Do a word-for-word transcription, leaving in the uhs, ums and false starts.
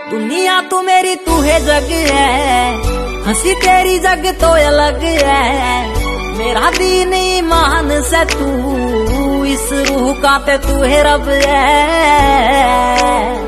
दुनिया तू मेरी तू है जग है, हंसी तेरी जग तो अलग है। मेरा दीन ईमान से तू, इस रूह का ते तू है रब है।